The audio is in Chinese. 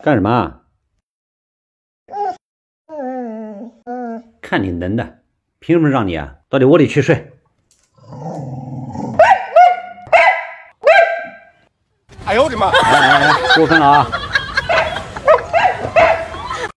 干什么啊？看你能的，凭什么让你啊到你窝里去睡？ 哎呦我的妈！ 过分了啊！